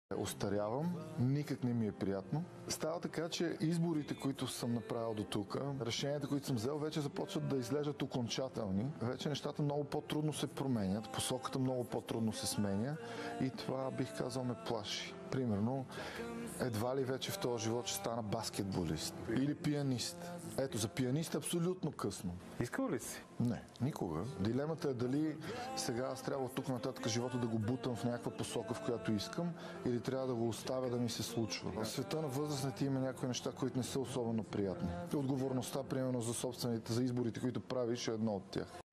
Остарявам, никак не ми е приятно. Става така, че изборите, които съм направил до тук, решенията, които съм взел, вече започват да изглеждат окончателни. Вече нещата много по-трудно се променят, посоката много по-трудно се сменя и това, бих казал, ме плаши. Примерно, едва ли вече в този живот ще стана баскетболист или пианист. Ето, за пианист е абсолютно късно. Искал ли си? Не, никога. Дилемата е дали сега аз трябва от тук нататък живота да го бутам в някаква посока, в която искам, или трябва да го оставя да ми се случва. В света на възрастните има някои неща, които не са особено приятни. Отговорността, примерно, за собствените, за изборите, които правиш, е едно от тях.